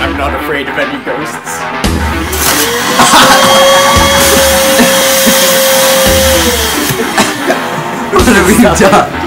I'm not afraid of any ghosts. What have we done?